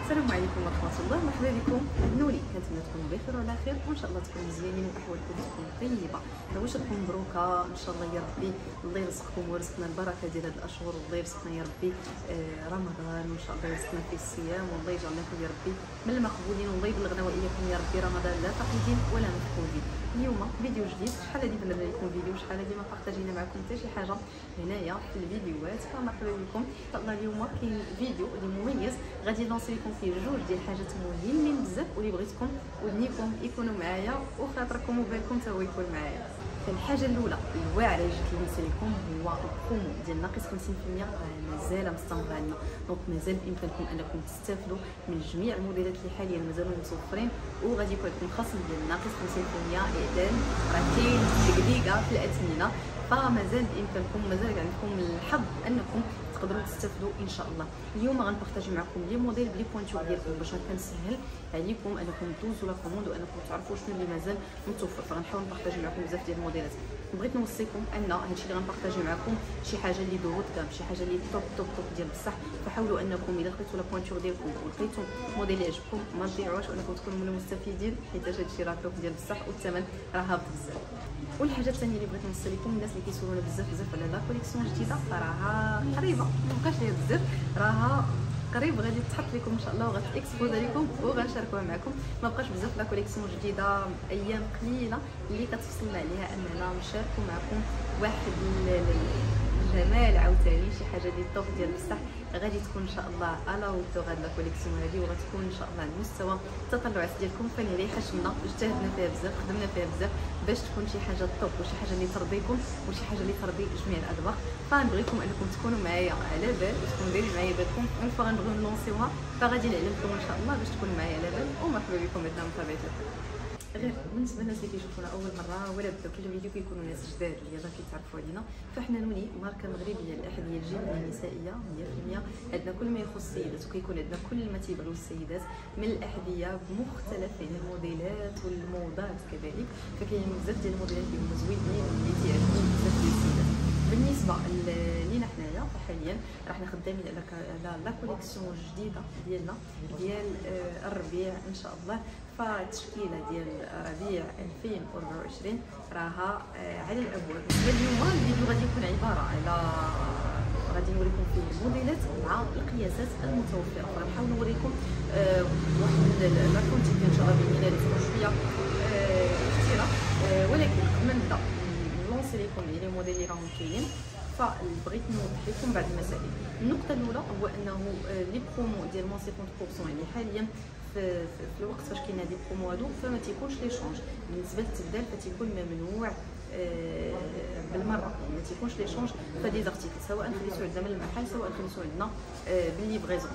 السلام عليكم ورحمه الله، مرحبا بكم. نوري كنتمنى تكونوا بخير وعلى خير، وان شاء الله تكونوا مزيانين واحوالكم تكون طيبه. نواشركم مبروكه ان شاء الله يا ربي، الله يرزقكم ويرزقنا البركه ديال هاد الاشهر، والله يرزقنا يا ربي رمضان، وان شاء الله يرزقنا فيه الصيام، والله يجعلنا فيه يا ربي من المقبولين، والله يبلغنا واياكم يا ربي رمضان لا فقيدين ولا مفقودين. اليوم فيديو جديد، شحال هادي درنا لكم فيديو، شحال هادي ما بارطاجينا معكم حتى شي حاجه هنايا في الفيديوهات، فمرحبا بكم. ان شاء الله اليوم كاين فيديو اللي مميز، غادي نلونسي لكم فيه جوج ديال الحاجات مهمين بزاف، واللي بغيتكم ودنيكم يكونوا معايا وخاطركم وبالكم حتى هو يكون معايا. الحاجه الاولى الواعره اللي جيت نلونسي لكم هو البرومو ديال ناقص 50%، مازال مستمر عندنا، دونك مازال بامكانكم انكم تستافدوا من جميع الموديلات اللي حاليا مازالوا متوفرين، وغادي يكون لكم خصم ديال ناقص 50% اعلان راه كاين دقيقه في الاثمنه، فمازال بامكانكم، مازال عندكم الحظ انكم تقدروا تستافدوا ان شاء الله. اليوم غنبارطاجي معكم لي موديل بلي بوينتور ديالكم باش هكا نسهل عليكم انكم دوزوا لا كوموند وانكم تعرفوا شنو اللي مازال متوفر، فغنحاول نبارطاجي معكم بزاف ديال الموديلات. بغيت نوصيكم ان هادشي اللي غنبارطاجي معكم شي حاجه اللي دو كام، شي حاجه اللي توب توب توب ديال بصح، فحاولوا انكم الا لقيتوا لا بوينتور ديالكم ولقيتوا موديل يعجبكم ما تضيعوش، وانكم تكونوا من المستفيدين، حيت هادشي راه توب ديال بصح والثمن راه هابط بزاف. والحاجه الثانيه اللي بغيت نوصل لكم، الناس اللي كيسولونا بزاف على لا كوليكسيون جديده، راها قريبه، مابقاش ليها بزاف، راها قريب غادي تحط لكم ان شاء الله، وغتاكسبوزا لكم وغنشاركوها معكم. ما بقاش بزاف لا كوليكسيون جديده، ايام قليله اللي كتفصلنا عليها اننا نشاركوا معكم واحد الجمال عاوتاني، شي حاجه اللي توب ديال بصح، غادي تكون ان شاء الله على وقت هاد لا كوليكسيون هادي، وغتكون ان شاء الله على مستوى التطلعات ديالكم، فاللي حشمنا اجتهدنا فيها بزاف، خدمنا فيها بزاف باش تكون شي حاجه توب، وشي حاجه اللي ترضيكم، وشي حاجه اللي ترضي جميع الاذواق. فنبغيكم انكم تكونوا معايا على بال، وتكونوا دايرين معايا بالكم، اون فوا غنبغيو نلونسيوها فغادي نعلمكم ان شاء الله باش تكونوا معايا على بال. ومرحبا بكم عندنا متابعه الحلقه. غير بالنسبه للناس اللي كيشوفونا اول مره ولا بداو كل فيديو كيكونوا ناس جداد اللي يلاه كيتعرفوا علينا، فاحنا نوني ماركه مغربيه للاحذيه الجلديه النسائيه 100%، عندنا كل ما يخص السيدات، وكيكون عندنا كل ما تيبغيو السيدات من الاحذيه بمختلف يعني الموديلات والموضات كذلك، فكاين بزاف ديال الموديلات اللي هما زوينين واللي تيعجبوا بزاف ديال السيدات. بالنسبه لينا حنايا فحاليا راحنا خدامين على لا كوليكسيون جديده ديالنا ديال الربيع ان شاء الله، فالتشكيله ديال ربيع 2024 راها على الابواب. اليوم الفيديو غادي يكون عباره على، غادي نوريكم فيه الموديلات مع القياسات المتوفره، فغنحاول نوريكم واحد لا كونتيتي ان شاء الله باذن الله اللي تكون شويه كثيره، ولكن قبل ما نبدا نلونسي لكم يعني الموديل اللي راهم كاينين، فبغيت نوضح لكم بعض المسائل. النقطه الاولى هو انه لي برومو ديال مون 50% يعني حاليا في الوقت فاش كاين هاد البرومو هادو، فما تيكونش لي شونج بالنسبه للتبدال، فتيكون ممنوع بالمره، ما تيكونش لي شونج فدي زارتيكل، سواء خليتو عندنا من المحل سواء خليتو عندنا بالليفريزون.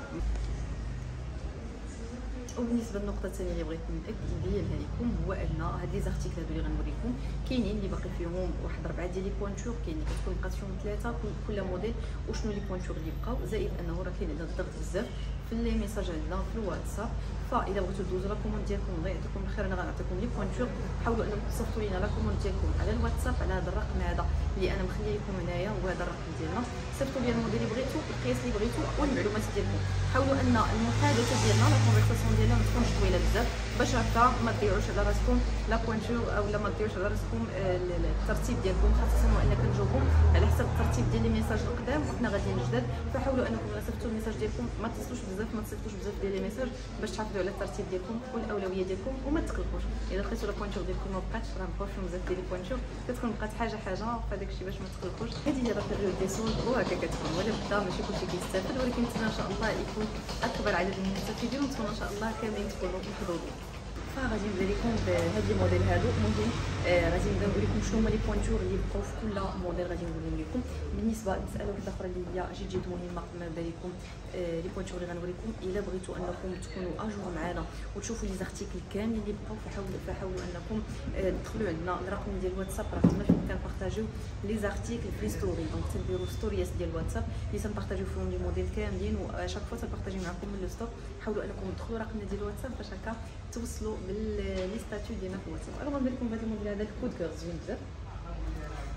وبالنسبه للنقطه الثانيه اللي بغيت نبينها لكم هو ان هاد لي زارتيكل هادو اللي غنوريكم كاينين اللي باقي فيهم واحد 4 ديال لي بوينتور، كاين اللي كتكون بقات فيهم 3 كل موديل، وشنو لي بوينتور اللي بقاو، زائد انه راه كاين عندنا الضغط بزاف في لي ميساج عندنا في الواتساب، فاذا بغيتو دوزو لا كوموند ديالكم الله يعطيكم الخير، انا غنعطيكم لي بوينتور، حاولوا انكم تصيفطوا لينا لا كوموند ديالكم على الواتساب على هذا الرقم هذا اللي انا مخليه لكم هنايا، وهذا الرقم ديالنا، صيفطوا لي الموديل اللي بغيتو، القياس اللي بغيتو، والمعلومات ديالكم. حاولوا ان المحادثه ديالنا لا كونفرساسيون ديالنا ما تكونش طويله بزاف، باش هكا ما تضيعوش على راسكم لا بوينتور، او لا ما تضيعوش على راسكم الترتيب ديالكم، خاصه هو ان كنجاوبوا على حسب الترتيب ديال لي ميساج القدام وحنا غاديين جداد، فحاولوا انكم الا صيفطوا الميساج ديالكم ما تصيفطوش بزاف ديال لي ميساج باش تحافظوا على الترتيب ديالكم والاولويه ديالكم وما تقلقوش. الا لقيتوا لا بوينتور ديالكم ما بقاتش، راه بقاو فيهم بزاف ديال لي بوينتور، كتكون بقات حاجه فهداك الشيء باش ما تقلقوش. هذه هي لا بيريود دي سولد، وهكا كتكون، ولا بدا ماشي كلشي كيستافد، ولكن نتمنى ان شاء الله يكون اكبر عدد من المستفيدين، ونتمنى ان شاء الله كاملين تكونوا محظوظين. فغادي نبدا لكم بهاد لي موديل هادو، المهم غادي نبدا نقول لكم شنو هما لي بوينتور اللي بقاو في كل موديل، غادي نقولهم لكم. بالنسبه لمساله واحده اخرى اللي هي جد مهمه قبل ما نبدا لكم لي بوينتور اللي غنوريكم، الا بغيتوا انكم تكونوا اجور معنا وتشوفوا لي زارتيكل كاملين اللي بقاو، فحاولوا انكم تدخلوا عندنا الرقم ديال الواتساب، راه تما فين كنبارطاجيو لي زارتيكل في لي ستوري، دونك تنديروا ستوريات ديال الواتساب اللي تنبارطاجيو فيهم لي موديل كاملين، وشاك فوا تنبارطاجي معكم من لو ستوك. حاولوا انكم تدخلوا رقمنا ديال الواتساب باش هكا توصلوا باللي ستاتيو ديالنا في الواتساب. الوغ غندير لكم هذا الموديل هذا الكود كور زوين بزاف،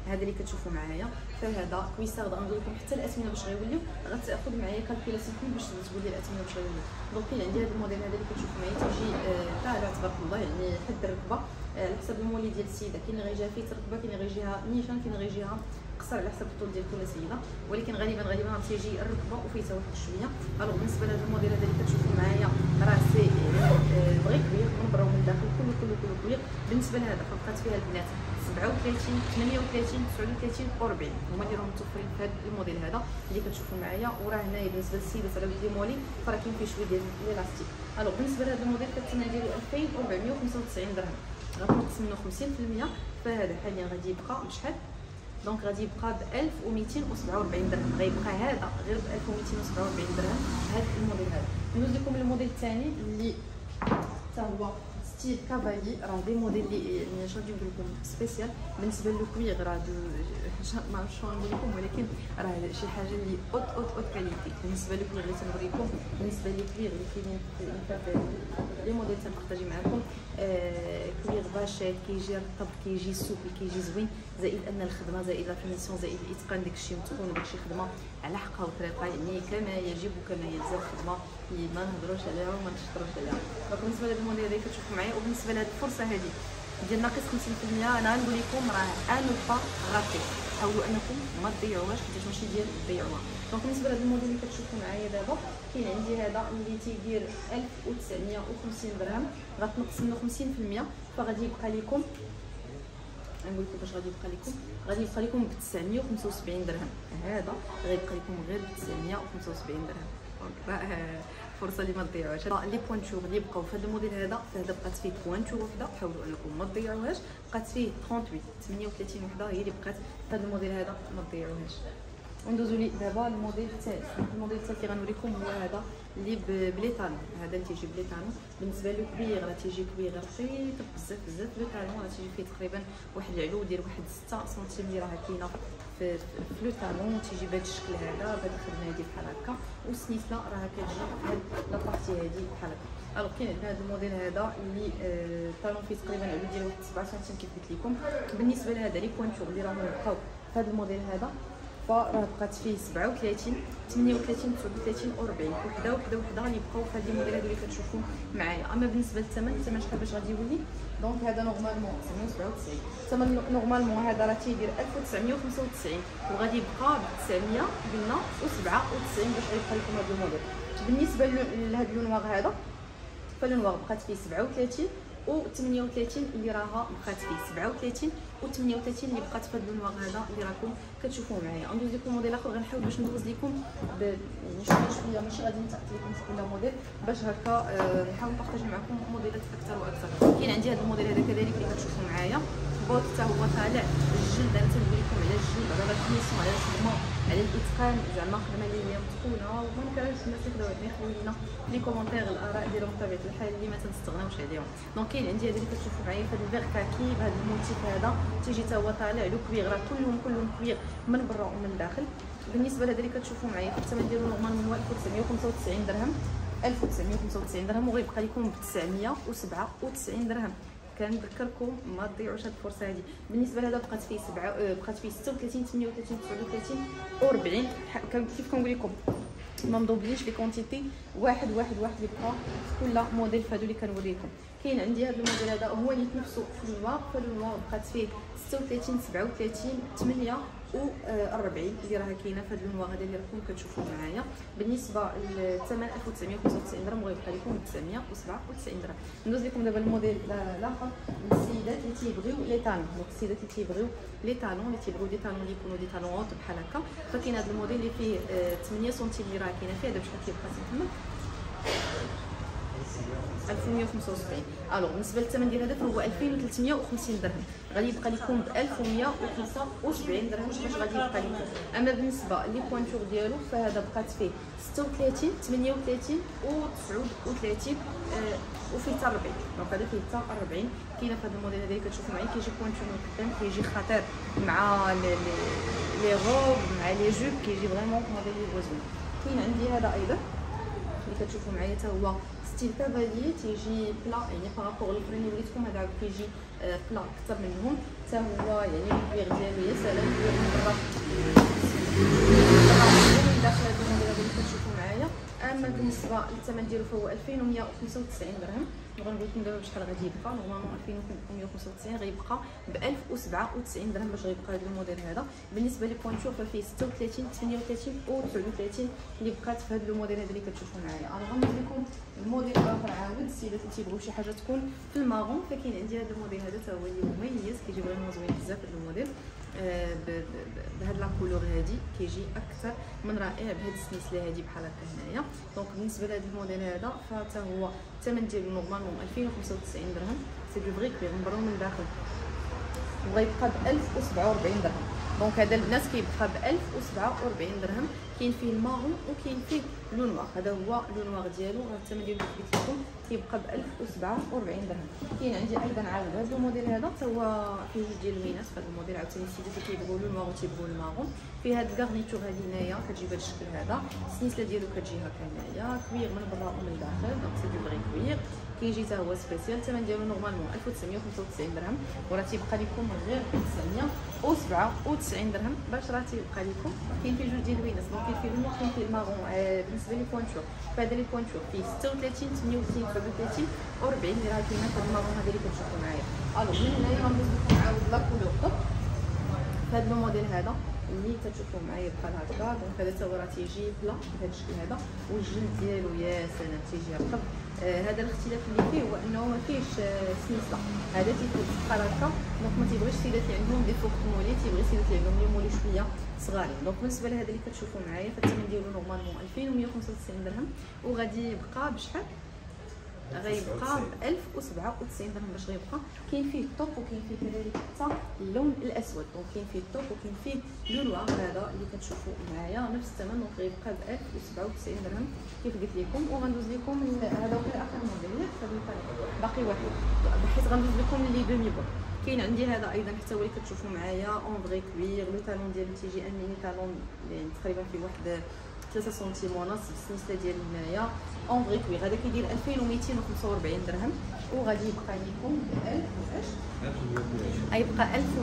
هذا اللي كتشوفوا معايا. فهذا كويسار غندير لكم حتى الاثمنه باش غيوليو، غتاخذ معايا كالكولاسيون باش تقول لي الاثمنه باش غيوليو. دونك كاين عندي هذا الموديل هذا اللي كتشوفوا معايا تيجي طالع تبارك الله، يعني حد الركبه على حسب المولي ديال السيده. كاين اللي غيجيها فيه ركبه، كاين اللي غيجيها نيشان، كاين اللي غيجيها قصر على حسب الطول ديال كل سيده، ولكن غالبا تيجي الركبه وفيه حتى واحد شويه. الوغ بالنسبه لهذا الموديل هذا اللي كتشوفوا معايا راه سي بغي كبير من برا ومن داخل، كله كبير. بالنسبه لهذا فبقات فيها البنات 37 38 39 و40 هما اللي راهم متوفرين في هذا الموديل هذا اللي كتشوفوا معايا. وراه هنايا بالنسبه للسيدات على ود لي مولي فراه كاين فيه شويه ديال ليلاستيك. الوغ بالنسبه لهذا الموديل كالثمن ديالو 2495 درهم، غتنقص منه 50%. فهذا حاليا غادي يبقى بشحال؟ دونك غادي يبقى ب 1247 درهم، غيبقى هذا غير ب 1247 درهم هذا الموديل هذا. ندوز لكم الموديل الثاني اللي حتى هو ستيل كافالي. راه دي موديل اللي يعني شنو نقول لكم سبيسيال بالنسبه للكويغ، راه ما عرفتش شنو نقول لكم، ولكن راه شي حاجه اللي اوت كاليتي بالنسبه للكويغ اللي تنوريكم. بالنسبه للكويغ اللي كاينين في لي موديل تنبارطاجي معكم، كويغ باشيل كيجي رطب، كيجي سوبل، كيجي زوين، زائد ان الخدمه، زائد لا فينيسيون، زائد الاتقان، داكشي متقون، داكشي خدمه على حقها وطريقه، يعني كما يجب وكما يلزم خدمه ما نهضروش عليها وما نشطروش عليها. دونك بالنسبه لهذا الموديل هذا كتشوفوا معايا. وبالنسبه لهذه الفرصه هذه ديال ناقص 50%، انا غنقول لكم راه انو با غاتي، حاولوا انكم ما تضيعوهاش حيت ماشي ديال تضيعوها. دونك بالنسبه لهذا الموديل اللي كتشوفوا معايا دابا كاين عندي هذا اللي تيدير 1950 درهم، غتنقص منه 50%، فغادي يبقى لكم، نقول لكم باش غادي يبقى لكم ب 975 درهم. هذا غيبقى لكم غير ب 975 درهم. دونك فرصه اللي ما تضيعوهاش. لي بوانتور اللي بقاو في هذا الموديل هذا، فهذا بقات فيه بوانتور وحده، حاولوا انكم ما تضيعوهاش. بقات فيه 38 وحده هي اللي بقات في هذا الموديل هذا، ما تضيعوهاش. وندوزو لي دابا الموديل الثالث. الموديل الثالث اللي غنوريكم هو هذا اللي بلي طالون. هذا اللي تيجي بلي طالون. بالنسبه له كبير، راه تيجي كبير رقيق بزاف. لو طالون راه تيجي فيه تقريبا واحد العلو ديال واحد 6 سنتيم اللي راه كاينه في لو طالون، تيجي بهذا الشكل هذا، بهذه الخدمه هذه بحال هكا، والسنيفله راه كتجي بهاد لابارتي هذه بحال هكا. الوغ كاين عندنا هذا الموديل هذا اللي الطالون فيه تقريبا علو ديال واحد 7 سنتيم كيف قلت لكم. بالنسبه لهذا لي بوانتور اللي راهم بقاو في هذا الموديل هذا، فراه بقات فيه 37 38 39 و40 وحده اللي بقاو في هذه الموديل اللي كتشوفوا معايا. اما بالنسبه للثمن شحال باش غادي يولي؟ دونك هذا نورمالمون 997، الثمن نورمالمون هذا راه تيدير 1995 وغادي يبقى ب 900 قلنا و97 باش غيبقى لكم هذا الموديل. بالنسبه لهذا اللونواغ هذا، فاللونواغ بقات فيه 37 و 38 اللي راها بقات فيه 37 و 38 اللي بقات في هذا اللونواغ هذا اللي راكم كتشوفوه معايا. ندوز لكم موديل اخر، غنحاول باش ندوز لكم يعني شويه ماشي غادي نتعطي لكم في كل موديل، باش هكا نحاول نبارطاجي معكم موديلات اكثر واكثر. كاين عندي هذا الموديل هذا كذلك اللي كتشوفوا معايا، بوط حتى هو طالع الجلد. انا تنقول لكم على الجلد، على لا فينيسيون، على الخدمه، على الاتقان، زعما خدمه اللي هي متقونه. وما نكرهش الناس يقدروا يخليو لينا في لي كومونتير الاراء ديالهم بطبيعه الحال اللي ما تنستغناوش عليهم. دونك كاين عندي هذا اللي كتشوفوا معايا في هذا الفيغ كاكي بهذا الموتيف هذا، تيجي حتى هو طالع له كويغ، راه كلهم كويغ من برا ومن داخل. بالنسبه لهذا اللي كتشوفوا معايا الثمن ديالو نورمالمون هو 1995 درهم، 1995 درهم، وغيبقى لكم ب 997 درهم. كنذكركم ما تضيعوش هذه الفرصه هذه. بالنسبه لهذا بقات فيه 36 38 39 و40. كيف كنقول لكم ما مضوبلينش لي كونتيتي، واحد اللي بقى في كل موديل فهادو اللي كنوريكم. كاين عندي هذا الموديل هذا هو نيت نفسه في النوار، فالنوار بقات فيه 36 37 48 اللي راها كاينه في هذا اللون هذا اللي راكم كتشوفوا معايا. بالنسبه للثمن 1995 درهم وغيبقى لكم 997 درهم. ندوز لكم دابا الموديل الاخر للسيدات اللي تيبغيو لي طالون. دونك السيدات اللي تيبغيو لي طالون، اللي تيبغيو دي طالون اللي يكونوا دي طالون اوت بحال هكا، فكاين هذا الموديل اللي فيه 8 سنتيم اللي راه كاينه فيه. هذا بشحال كيبقى سي محمد؟ 1175. الوغ بالنسبه للثمن ديال هذا فهو 2350 درهم، غادي يبقى لكم ب 1175 درهم باش غادي يبقى لكم. اما بالنسبه لي بوانتور ديالو فهذا بقات فيه 36 38 و 39 وفيه حتى 40. دونك هذا فيه حتى 40. كاينه في هذا الموديل هذا اللي كتشوفوا معايا كيجي بوانتور من القدام، كيجي خطير مع لي روب مع لي جوب، كيجي فريمون موديل اللي هو زوين. كاين عندي هذا ايضا اللي كتشوفوا معايا حتى هو ستيل كافالي، تيجي بلا يعني بارابور الاخرين اللي وريتكم، هذا عاود كيجي بلا اكثر منهم، حتى هو يعني الكبير ديالو يا سلام كبير من برا من داخل هذا الموديل هذا اللي كتشوفوا معايا. اما بالنسبه للثمن ديالو فهو 2195 درهم. غنقول لكم دابا بشحال غادي يبقى، نورمالمون 2195 غيبقى ب 1097 درهم باش غيبقى هذا الموديل هذا. بالنسبه لي بوانتور ففيه 36 38 و 39 اللي بقات في هذا الموديل هذا اللي كتشوفوا معايا. انا غنضيف لكم الموديل الاخر عاود السيدات اللي تيبغيو شي حاجه تكون في المارون، فكاين عندي هذا الموديل هذا حتى هو اللي مميز، كيجي فريمون زوين بزاف هذا الموديل بهاد لا كولور هادي، كيجي اكثر من رائع بهاد السلسله هادي بحال هكا هنايا. دونك بالنسبه لهاد الموديل هذا فحتى هو الثمن ديالو نورمالمون 2095 درهم، سي دو فري كبير من برا ومن داخل، وغيبقى ب 1047 درهم. دونك هذا الناس كيبقى ب 1047 درهم. كاين فيه المارون وكاين فيه لو نوار، هذا هو لو نوار ديالو، الثمن ديالو قلت لكم كيبقى ب 1047 درهم. كاين عندي ايضا عاود هذا الموديل هذا حتى هو فيه جوج ديال اللوينات في هذا الموديل، عاوتاني السيدات اللي كيبغيو لو نوار وتيبغيو المارون. فيه هذا الكارنيتور هذه هنايا كتجي بهذا الشكل هذا، السنسله ديالو كتجي هكا هنايا كوير من برا ومن داخل، دونك سي دو فري كوير، كيجي حتى هو سبيسيال. الثمن ديالو نورمالمون 1995 درهم، وراه تيبقى لكم غير 997 درهم باش راه تيبقى لكم. كاين فيه جوج ديال اللوينات، دونك كاين فيه لو نوار كاين فيه المارون. بالنسبه لي بوانتور فهذا لي بوانتور فيه 36 38 39 و 40 اللي راه كاينه في المارون هذا اللي كتشوفوا معايا. الوغ من هنايا غندوز لكم عاود لا كولور توب فهاد الموديل هذا اللي كتشوفوا معايا بحال هكا. دونك هذا حتى هو راه تيجي بلا بهذا الشكل هذا، والجلد ديالو يا سلام تيجي رطب. هذا الاختلاف اللي فيه هو انه ما فيهش سلسله، هذا تيكون بحال هكا. دونك ما تيبغيش السيدات اللي عندهم دي فوق مولي، تيبغي السيدات اللي عندهم لي مولي شويه صغارين. دونك بالنسبه لهذا اللي كتشوفوا معايا فالثمن ديالو نورمالمون 2195 درهم، وغادي يبقى بشحال؟ غيبقى ب 1097 درهم باش غيبقى. كاين فيه الطوب وكاين فيه كذلك حتى اللون الاسود، دونك كاين فيه الطوب وكاين فيه لو نوار هذا اللي كتشوفوا معايا نفس الثمن، دونك غيبقى ب 1097 درهم كيف قلت لكم. وغندوز لكم هذا هو اخر موديل، باقي واحد بحيث غندوز لكم لي دومي بون. كاين عندي هذا ايضا حتى هو اللي كتشوفوا معايا اون فري كوير، لو طالون ديالو تيجي ان ميني طالون يعني تقريبا فيه واحد 3 سنتيم ونص بالسلسله ديال هنايا اون فري كوير. هذا كيدير 2245 درهم، وغادي يبقى لكم ب 1000 غيبقى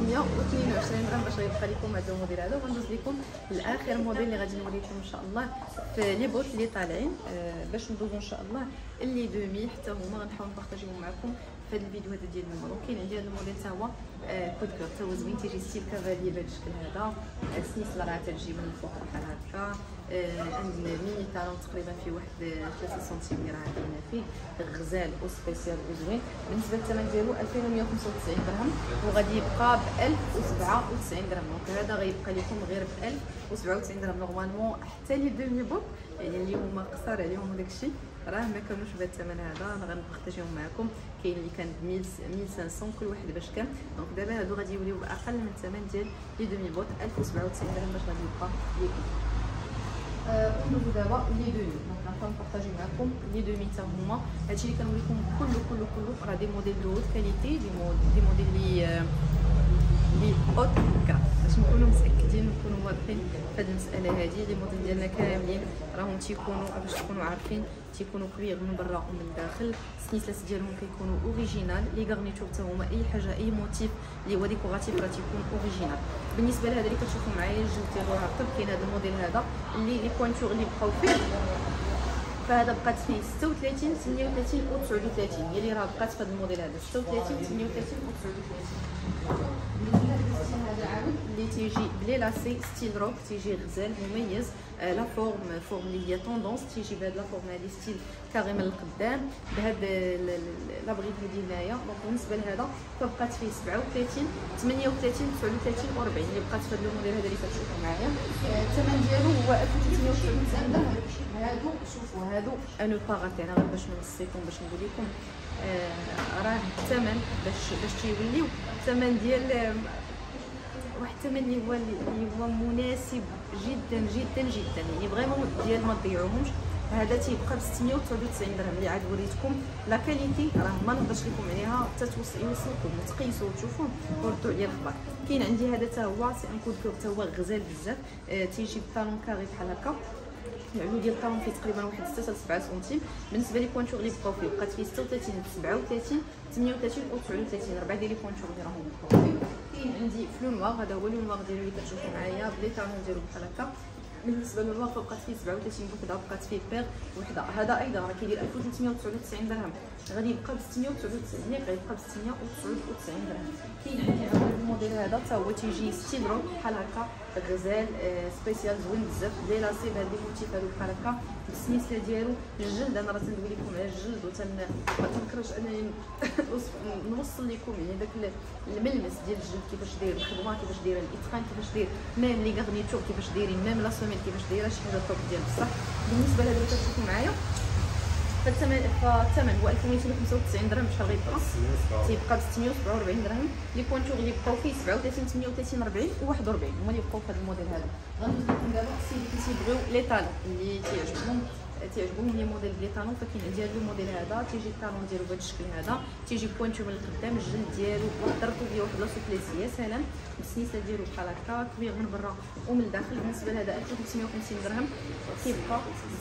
1122 درهم باش غيبقى لكم هذا الموديل هذا. وغندوز لكم لاخر موديل اللي غادي نوريكم ان شاء الله في لي بوت اللي طالعين، باش ندوزو ان شاء الله اللي دومي حتى هما غنحاول نبارطاجيهم معكم في هذا الفيديو هذا ديال اليوم. دونك كاين عندي هذا الموديل حتى هو كود كور، حتى هو زوين، تيجي ستيل كافالي بهذا الشكل هذا، السنسله راه تجي من الفوق بحال هكا، عندنا ميني طالون تقريبا فيه واحد 3 سنتيم اللي راه كاينه فيه غزال وسبيسيال وزوين. بالنسبه للثمن ديالو 2195 درهم، وغادي يبقى ب 1097 درهم. دونك هذا غيبقى لكم غير ب 1097 درهم. نورمالمون حتى لي دومي بوك يعني اللي هما قصار عليهم هذاك الشيء راه ما كانوش بهذا الثمن هذا، انا غنبارطاجيهم معكم. كاين اللي كان ب 1500 كل واحد باش كان. دونك دابا هادو غادي يوليو باقل من الثمن ديال لي دومي بوت 1097 درهم باش غادي يبقى لكم. ندوزو دابا لي دومي، دونك غنبقاو نبارطاجي معكم لي دومي حتى هما. هادشي اللي كنوريكم كله راه دي موديل دو هوت كاليتي، دي موديل لي اوت كا باش نكونوا متاكدين ونكونوا واضحين في هذه المساله هذه. لي موديل ديالنا كاملين راهم تيكونوا باش تكونوا عارفين تيكونوا كبير من برا ومن داخل، السنيسلات ديالهم كيكونوا اوريجينال، لي غارنيتور حتى هما اي حاجه اي موتيف اللي هو ديكوراتيف راه تيكون اوريجينال. بالنسبه لهذا اللي كتشوفوا معايا الجلد ديالو راه رطب. كاين هذا الموديل هذا اللي لي بوانتور اللي بقاو فيه، فهذا بقات فيه 36 38 و 39 هي اللي راه بقات في هذا الموديل هذا 36 38 و 39. هذا عاود اللي تيجي بلي لاسي ستيل روك، تيجي غزال مميز. لا فورم اللي هي طوندونس، تيجي بهاد لا فورم هذه ستيل كاري من القدام بهاد لا بغيت هذه هنايا. دونك بالنسبه لهذا فبقات فيه 37 38 39 و 40 اللي بقات في هذا الموديل هذا اللي كتشوفوا معايا. الثمن ديالو هو 1399 درهم. هادو شوفوا هادو انو باغاتي، انا غير باش نوصيكم باش نقول لكم راه الثمن باش تيوليو الثمن ديال واحد الثمن اللي هو مناسب جدا جدا جدا، يعني فريمون ديال ما تضيعوهمش. هذا تيبقى ب 699 درهم اللي عاد وريتكم. لا كاليتي راه ما نقدرش لكم عليها حتى يوصلكم وتقيسوا وتشوفوا وردوا عليا الخبر. كاين عندي هذا حتى هو سي ان كود كور، حتى هو غزال بزاف، تيجي بطالون كاري بحال هكا العلو ديال الطالون فيه تقريبا واحد 6 حتى 7 سنتيم. بالنسبه لي بوانتور اللي بقاو فيه بقات فيه 36 37 38 و 39 4 ديال لي بوانتور اللي راهم بقاو فيه. كاين عندي فلو نوار، هذا هو لو نوار ديالو اللي كتشوفوا معايا بلي طالون ديالو بحال هكا. بالنسبه للنوار فبقات فيه 37 وحده، بقات فيه بيغ وحده. هذا ايضا راه كيدير 1399 درهم، غادي يبقى ب 699، غيبقى ب 699 درهم. كاين عندي هذا الموديل هذا حتى هو تيجي ستيل روك بحال هكا غزال سبيسيال زوين بزاف لي لاسي بهاد لي موتيف هادو بحال هكا. السنيسله ديالو الجلد، انا راه تندوي لكم على الجلد ما تنكرش انني نوصل لكم يعني داك الملمس ديال الجلد كيفاش داير، الخدمه كيفاش دايره، الاتقان كيفاش داير، ميم لي غارنيتور كيفاش دايرين، ميم لا سوميل كيفاش دايره، شي حاجه توب ديال بصح. بالنسبه لهذا اللي كتشوفوا معايا فالثمن هو 1295 درهم. شحال غيبقى؟ تيبقى ب 647 درهم. لي بوانتور اللي بقاو فيه 37 38 40 و 41 هما اللي بقاو في هذا الموديل هذا. غندوز لكم دابا السيد اللي تيبغيو لي طالون اللي تعجبهم لي موديل بلي طالون. فكاين عندي هذا الموديل هذا تيجي الطالون ديالو بهذا الشكل هذا، تيجي بوانتور من القدام، الجلد ديالو واحد الرطوبيه واحد لا سوبليس يا سلام، السنيسه ديالو بحال هكا كبير من برا ومن الداخل. بالنسبه لهذا 1350 درهم، كيبقى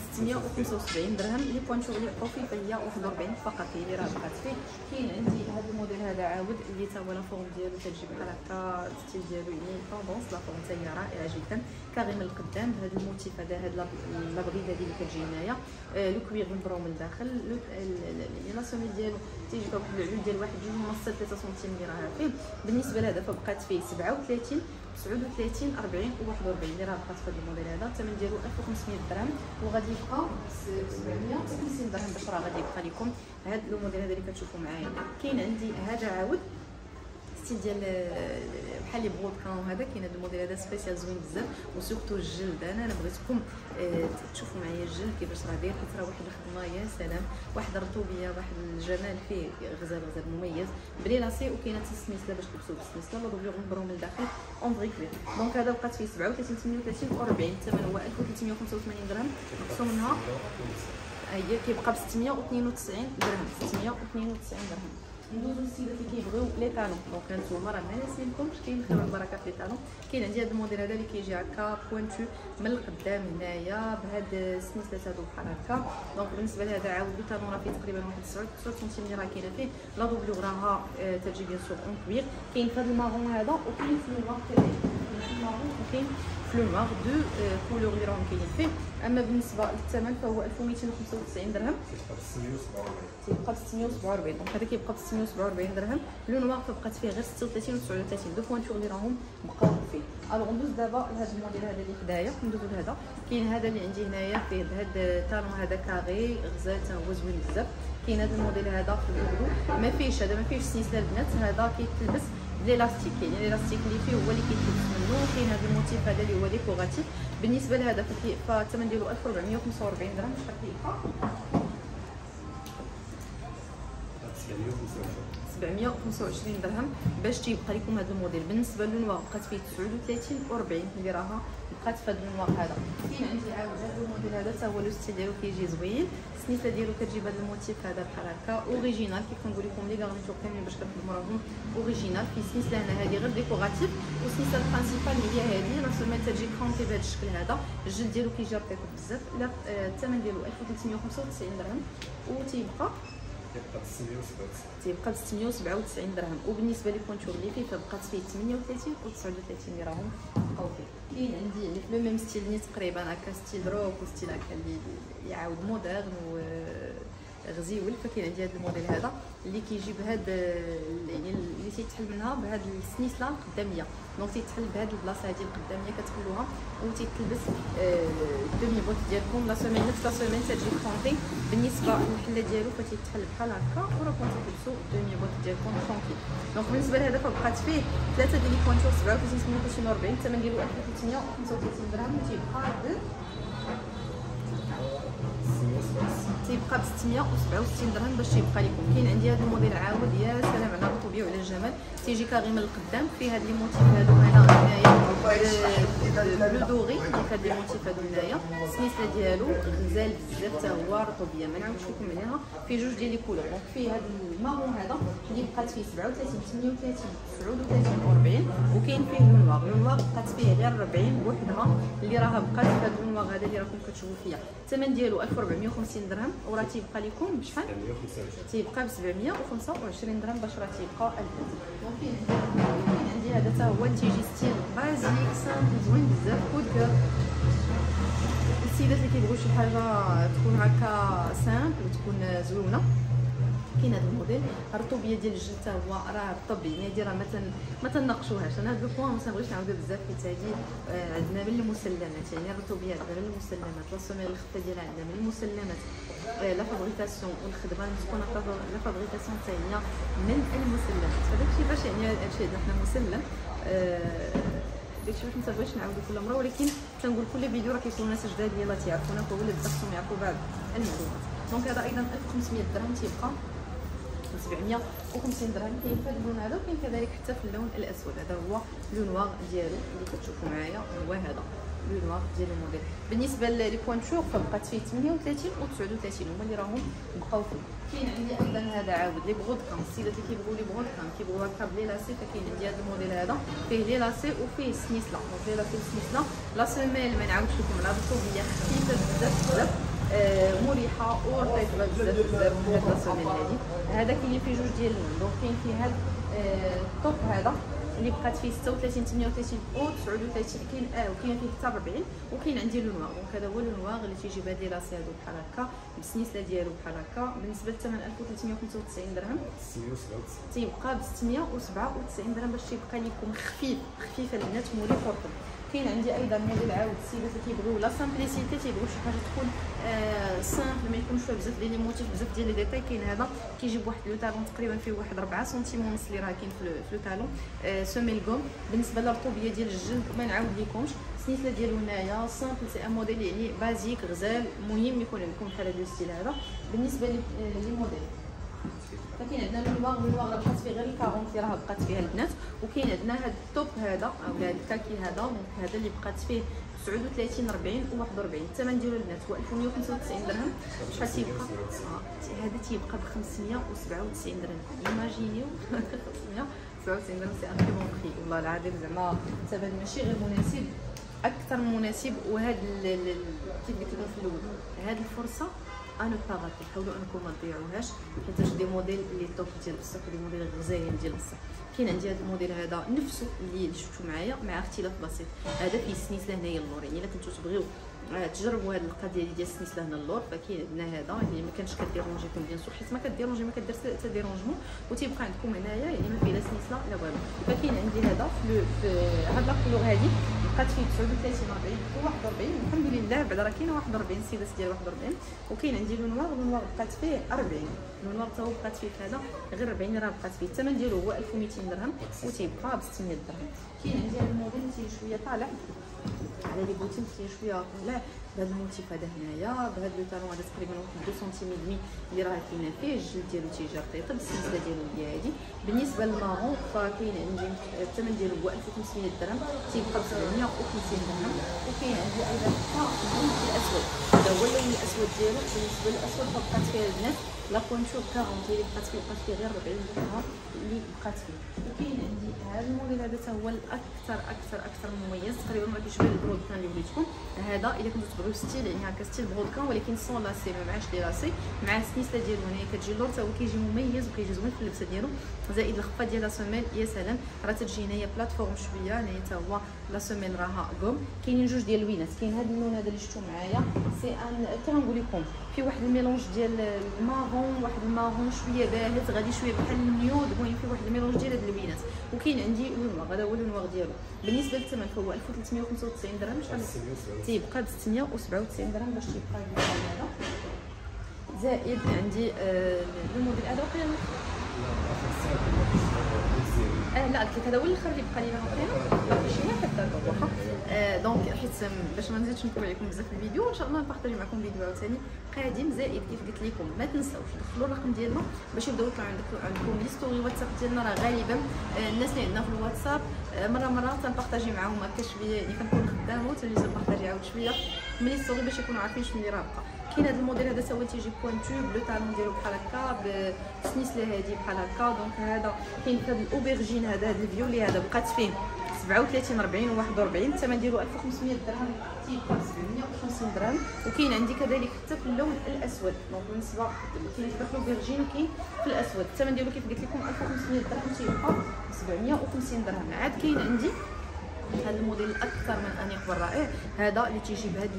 675 درهم. لي بوانتور اللي بقاو فيه فهي 41 فقط هي اللي راه بقات فيه. كاين عندي هذا الموديل هذا عاود اللي تا هو لا فورم ديالو تجي بحال هكا، الستيل ديالو يعني طوندونس، لا فورم حتى هي رائعه جدا، كاري من القدام بهذا الموتيف هذا، هاد لا بريد هذه اللي كتجي هنايا، لو كوير من برا ومن الداخل. لا سوميل ديالو تيجي فيها واحد العلو ديال 1.5 3 سنتيم اللي راه فيه. بالنسبه لهذا فبقات فيه 37 39 40 و 41 اللي راه بقات في هذا الموديل هذا. الثمن ديالو 1500 درهم وغادي يبقى 750 درهم باش راه غادي يبقى لكم هذا الموديل هذا اللي كتشوفوا معايا. كاين عندي هذا عاود ستيل ديال بحال لي بروكان، وهذا كاين هذا الموديل هذا سبيسيال زوين بزاف وسورتو الجلد. انا بغيتكم تشوفوا معايا الجلد كيفاش راه داير، حيت راه واحد الخدمه يا سلام، واحد الرطوبيه، واحد الجمال فيه غزال مميز بلي لاسي. وكاينه حتى السنيسله باش تلبسوا بالسنيسله لا دوبليغ من برا ومن الداخل اون فري كلير. دونك هذا بقات فيه 37 38 و 40. الثمن هو 1385 درهم، نقصوا منها هي كيبقى ب 692 درهم. 692 درهم. ندوزو للسيدات اللي كيبغيو لي طالون. دونك هانتوما راه ما ناسينكمش، كاين خير البركه في لي طالون. كاين عندي هذا الموديل هذا اللي كيجي هكا بوانتو من القدام هنايا بهاد السنيسلات هادو بحال هكا. دونك بالنسبه لهذا عاود لي طالون راه فيه تقريبا واحد 9 سنتيم اللي راه كاينه فيه، لا دوبلوغ راها تجي بيان سور اون كوير. كاين في هذا المارون هذا وكاين في النوار كذلك، كاين في المارون وكاين في لو نوار دو كولور اللي راهم كاينين فيه. اما بالنسبه للثمن فهو 1295 درهم، تيبقى ب 647. دونك هذا كيبقى ب 647 درهم. لو نوار فبقات فيه غير 36 و 39 دو بوانتور اللي راهم بقاو فيه. الوغ ندوز دابا لهذا الموديل هذا اللي حدايا، ندوزو لهذا. كاين هذا اللي عندي هنايا فيه هذا الطالون هذا كاري غزال حتى هو زوين بزاف. كاين هذا الموديل هذا في البلو ما فيهش هذا، ما فيهش سنيسله البنات، هذا كيتلبس ليلاستيك، يعني ليلاستيك اللي فيه هو اللي كيتلبس منه. كاين هذا الموتيف هذا اللي هو ديكوراتيف. بالنسبه لهذا فالثمن ديالو 1445 درهم. شحال كيبقى؟ 725 درهم باش تيبقى لكم هذا الموديل. بالنسبه للنوار بقات فيه 39 و 40 اللي راها بقات في هذا النوار هذا. كاين عندي عاود هذا الموديل هذا حتى هو لو ستيل ديالو كيجي زوين، السنيسله ديالو كتجيب هذا الموتيف هذا بحال هكا اوريجينال. كيف كنقول لكم لي غارنيتور كاملين باش كنخدموا راهم اوريجينال. في سنيسله هنا هذه غير ديكوراتيف، والسنيسله البرانسيبال هي هذه لا سوميل تجي كرونتي بهذا الشكل هذا. الجلد ديالو كيجي رقيق بزاف. الثمن ديالو 1395 درهم وتيبقى ب 697 درهم. وبالنسبه لي بوانتور اللي فيه فبقات فيه 38 و 39 اللي راهم بقاو فيه. كاين عندي اللي في لو ميم ستيل ني تقريبا هكا ستيل روك وستيل هكا اللي يعاود مودرن و غزيول. فكاين عندي هذا الموديل هذا اللي كيجي بهاد يعني اللي تيتحل منها بهاد السنيسله القداميه. دونك تيتحل بهاد البلاصه هذه القداميه كتحلوها وتيتلبس الدومي بوت ديالكم لا سومين نفس لا سومين تجي كونتي. بالنسبه للحله ديالو فتيتحل بحال هكا وراكم تلبسوا الدومي بوت ديالكم ترونكيل. دونك بالنسبه لهذا فبقات فيه 3 ديال لي بوانتور 37 الثمن ديالو 1335 درهم وتيبقى ب تيبقى ب 667 درهم باش تيبقى لكم. كاين عندي هذا الموديل عاود يا سلام على الرطوبيه وعلى الجمال، تيجي كاغي من القدام فيه هاد لي موتيف هادو هنا هنايا بلو دوري، ديك هاد لي موتيف هادو هنايا السنيسله ديالو غزال بزاف حتى هو رطوبيه ما نعاودش لكم عليها. فيه جوج ديال لي كولور، دونك فيه هاد المارون هذا اللي بقات فيه 37 38 39 و40، وكاين فيه لو نوار. لو نوار بقات فيه غير 40 بوحدها اللي راها بقات في هاد لو نوار هذا اللي راكم كتشوفوا فيها. الثمن ديالو 1450 درهم، وراه تيبقى لكم بشحال؟ تيبقى ب 725 درهم باش راه تيبقى البنت. دونك كاين عندي هذا حتى هو تيجي ستيل بازيك سامبل زوين بزاف كود كور. السيدات اللي كيبغيو شي حاجه تكون هكا سامبل وتكون زوينه، كاين هذا الموديل. الرطوبيه ديال الجلد حتى هو راه طبيعي، يعني راه ما تناقشوهاش. انا هذا البوان ما تنبغيش نعاودو بزاف حيت هذه عندنا من المسلمات، يعني الرطوبيه عندنا من المسلمات، لا سوميل الخفه ديالها عندنا من المسلمات، لا فابريكاسيون والخدمه تكون لا فابريكاسيون حتى هي من المسلمات. فداكشي باش يعني هادشي عندنا حنا مسلم، داكشي باش ما تنبغيش نعاودو كل مره، ولكن تنقول كل فيديو راه كيكونوا ناس جداد يلاه تيعرفونا فولا خصهم يعرفوا بعض المعلومات. دونك هذا ايضا 1500 درهم تيبقى 750 درهم. كاين في هذا اللون هذا، وكاين كذلك حتى في اللون الاسود. هذا هو لو نوار ديالو اللي كتشوفوا معايا، هو هذا لو نوار ديال الموديل. بالنسبه لي بوانتور فبقات فيه 38 و 39 هما اللي راهم بقاو فيه. كاين عندي ايضا هذا عاود لي بغود كان، السيدات اللي كيبغوا لي بغود كان كيبغوا هكا بلي لاسي، فكاين عندي هذا الموديل هذا فيه لي لاسي وفيه السنيسله. دونك لي لاسي والسنيسله لا سيميل ما نعاودش لكم على الرطوبيه خفيفه بزاف بزاف، مريحه ورطيبه بزاف بزاف. هاد لاصوميل هادي هذا كاين فيه جوج ديال اللون. دونك كاين فيه هاد الطوب هذا اللي بقات فيه 36 38 و 39، كاين وكاين فيه حتى 40، وكاين عندي لو نوار. دونك هذا هو لو نوار اللي تيجي بهاد لي لاسي هادو بحال هكا بالسنيسله ديالو بحال هكا. بالنسبه للثمن 1395 درهم، تيبقى ب 697 درهم باش تيبقى لكم خفيف البنات مريح ورطب. كاين عندي ايضا موديل عاود السيدات اللي كيبغيو لا سامبليسيتي، تيبغيو شي حاجه تكون سامبل ما يكونش فيها بزاف ديال لي موتيف بزاف ديال لي ديتاي. كاين هذا كيجي بواحد لو تالون تقريبا فيه واحد 4 سنتيم ونص اللي راه كاين في لو تالون سومي الكوم. بالنسبه للرطوبيه ديال الجلد ما نعاود لكمش، السنيسله ديالو هنايا سامبل، سي ان موديل يعني بازيك غزال، مهم يكون عندكم بحال هذا الستيل هذا. بالنسبه لي موديل فكاين عندنا لو نوار راه بقات فيه غير 40 اللي راه بقات فيها البنات، وكاين عندنا هذا التوب هذا او هذا الكاكي هذا، دونك هذا اللي بقات فيه 39 40 و 41. الثمن ديالو البنات هو 1195 درهم. شحال تيبقى؟ هذا تيبقى ب 597 درهم. ايماجينيو 597 درهم سي ان تري بون بري، والله العظيم زعما الثمن ماشي غير مناسب، اكثر من مناسب. وهذا كيف قلت لكم في الاول، هذه الفرصه انا باغاتي حاولوا انكم ما تضيعوهاش، حيت دي موديل اللي توب ديال بصح دي موديل غزالين ديال بصح. كاين عندي هذا الموديل هذا نفسه اللي شفتو معايا مع اختلاف بسيط. هذا فيه السنيسله هنايا اللور، يعني الا كنتو تبغيو تجربوا هذه القضيه ديال السنيسله هنا اللور، فكاين عندنا هذا اللي ما كانش كديرونجيكم بيان سور، حيت ما كديرونجي ما كدير حتى ديرونجمون، وتيبقى عندكم هنايا يعني ما فيه لا سنيسله لا والو. فكاين عندي هذا في هاد لا كولور هذه بقات فيه 39 40 و 41. الحمد لله بعدا راه كاينه 41 السيدات ديال 41. وكاين عندي لو نوار بقات فيه 40، لو نوار حتى هو بقات فيه هذا غير 40 راه بقات فيه. الثمن ديالو هو 1200 درهم وتيبقى ب 600 درهم. كاين عندي هذا الموديل تي شويه طالع على لي بوتين، تي شويه طالع بهذا الموتيف هذا هنايا، بهذا لو طالون هذا تقريبا واحد 2 سنتيم ودمي اللي راه كاينه فيه. الجلد ديالو تيجي رطيب، السلسله ديالو هي هذه. بالنسبه للمارون فكاين عندي الثمن ديالو هو 1500 درهم تيبقى ب 750 درهم. وكاين عندي ايضا اللون الاسود، هذا هو اللون الاسود ديالو. بالنسبه للاسود فبقات فيه البنات لا بوانتور 40 اللي بقات فيه غير 40 درهم اللي بقات فيه. وكاين عندي هذا الموديل هذا حتى هو الاكثر مميز، تقريبا ما كيشبه البرود كان اللي وريتكم. هذا الا كنتو تبغيو ستيل يعني هكا ستيل برود كان ولكن سون لاسي، ما معاش لي لاسي، مع السنيسله ديالو هنايا كتجي اللور حتى هو كيجي مميز وكيجي زوين في اللبسه ديالو، زائد الخفه ديال لا سوميل يا سلام. راه تجي هنايا بلاتفورم شويه، هنايا حتى هو لا سوميل راها كوم. كاينين جوج ديال اللوينات، كاين هذا اللون هذا اللي شفتو معايا سي ان كنقول لكم في واحد الميلونج ديال المارون، واحد المارون شويه باهت غادي شويه بحال النيود، المهم في واحد الميلونج ديال هاد اللوينات. وكاين عندي لو نوار، هذا هو لو نوار ديالو. بالنسبه للثمن فهو 1395 درهم، شحال تيبقى ب 697 درهم باش تيبقى هذا. زائد عندي الموديل هذا وقيلا لا قلت لك هذا هو الاخر اللي بقى لي وقيلا شي واحد دابا واخا. دونك حيت باش ما نزيدش نطول عليكم بزاف في الفيديو، ان شاء الله نبارطاجي معكم فيديو عاوتاني قادم زائد. كيف قلت لكم ما تنساوش دخلوا الرقم ديالنا باش يبداو يطلعوا عندكم لي ستوري واتساب ديالنا. راه غالبا الناس اللي عندنا في الواتساب مره تنبارطاجي معاهم هكا شويه، يعني كنكون خدامه وتجي تنبارطاجي عاود شويه من لي ستوري باش يكونوا عارفين شنو اللي راه بقى. كاين هذا الموديل هذا سوا تيجي بوانتو بلو تالون ديالو بحال هكا بسنيسله هادي بحال هكا. دونك هذا كاين في هذا الاوبرجين هذا الفيولي هذا بقات فيه 37 40 و 41. الثمن ديالو 1500 درهم تيبقى ب 750 درهم. وكاين عندي كذلك حتى في اللون الاسود. دونك بالنسبه كاين في الاوبرجين وكاين في الاسود. الثمن ديالو كيف قلت لكم 1500 درهم تيبقى ب 750 درهم. عاد كاين عندي هذا الموديل الاكثر من ان يخبر رائع، هذا اللي تيجي بهذا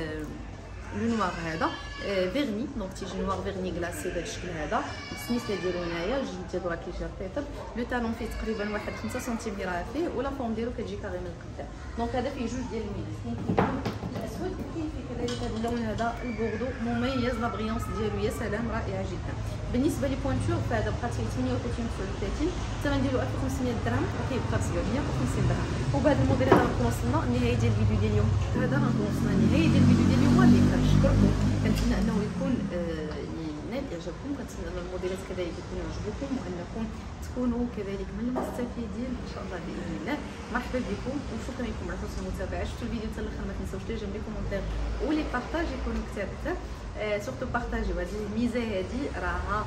لو نوار هذا فيرني. دونك تيجي نوار فيرني كلاسي بهذا الشكل هذا. السنيسله ديالو هنايا الجلد ديالو راه كيجي رطيطب. لو تالون فيه تقريبا واحد 5 سنتيمتر راه فيه، ولا فون ديالو كتجي كاري من القدام. دونك هذا فيه جوج ديال المينات، كاين فيه اللون الاسود وكاين فيه كذلك هذا اللون هذا البوردو مميز. لا بريونس ديالو يا سلام رائعه جدا. بالنسبه لي بوانتور فهذا بقات فيه 38 39. الثمن ديالو 1500 درهم وكيبقى ب 750 درهم. وبهذا الموديل هذا نكون وصلنا لنهايه ديال الفيديو ديال اليوم. هذا نكون وصلنا لنهايه ديال الفيديو ديال اليوم اللي كنشكركم. كنتمنى انه يكون ينال اعجابكم. كنتمنى ان الموديلات كذلك يكونوا يعجبوكم وانكم تكونوا كذلك من المستفيدين ان شاء الله باذن الله. مرحبا بكم وشكرا لكم على حسن المتابعه. شفتوا الفيديو حتى الاخر ما تنساوش تعجبوا لي كومونتير ولي بارطاج يكونوا كثار سورتو بارطاجيو. هذه الميزه هذه راها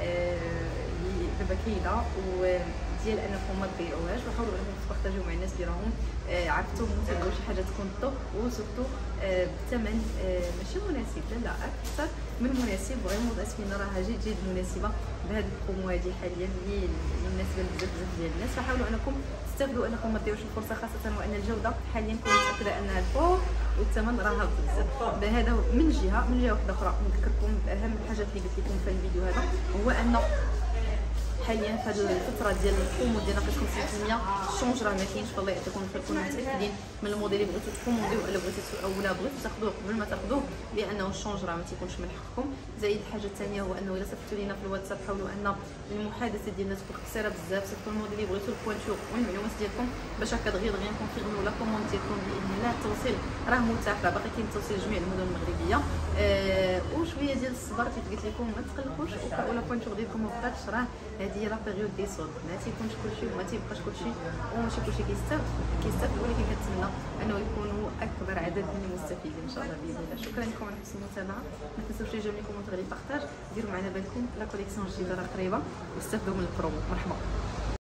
دابا كاينه وديال انكم ما تضيعوهاش، وحاولوا انكم تبارطاجيو مع الناس اللي راهم عرفتوهم وتبغوا شي حاجه تكون طوب وسورتو بثمن ماشي مناسب، لا اكثر من مناسب. فريمون الاسمنه راها جد مناسبه بهذه البرومو هذه حاليا اللي مناسبه لبزاف ديال الناس. فحاولوا انكم تستافدوا انكم ما تضيعوش الفرصه، خاصه وان الجوده حاليا كنت متاكده انها الفوق والثمن راها بزاف. بهذا من جهه واحده اخرى نذكركم باهم الحاجات اللي قلت لكم في الفيديو هذا، هو ان حاليا في هذه الفتره ديال البرومو ديال ناقص 50% الشونج راه ما كاينش. فالله يعطيكم الخير كونوا متاكدين من الموديل اللي بغيتو تكومونديو ولا بغيتو تاخذوه قبل ما تاخذوه، لانه الشونج راه ما تيكونش من حقكم. زائد الحاجه الثانيه هو انه الا صيفطتوا لينا في الواتساب حاولوا ان المحادثه ديالنا تكون قصيره بزاف. صيفطوا الموديل اللي بغيتو البوانتور والمعلومات ديالكم باش هكا دغيا نكونفيرميو لا كوموند ديالكم باذن الله. التوصيل راه متاح، راه باقي كاين توصيل لجميع المدن المغربيه. وشويه ديال الصبر كيف قلت لكم ما تقلقوش. ولا بوانتور ديالكم ما بقاتش، راه هذه لا بيريود دي صوت ما تيكونش كلشي وما تيبقاش كلشي وماشي كلشي كيستافد، ولكن كنتمنى انه يكونوا اكبر عدد من المستفيدين ان شاء الله باذن الله. شكرا لكم على حسن المتابعه. ما تنساوش تعجبني كومونتير لي بارطاج، ديروا معنا بالكم لا كوليكسيون جديده راه قريبه واستافدوا من البرومو. مرحبا.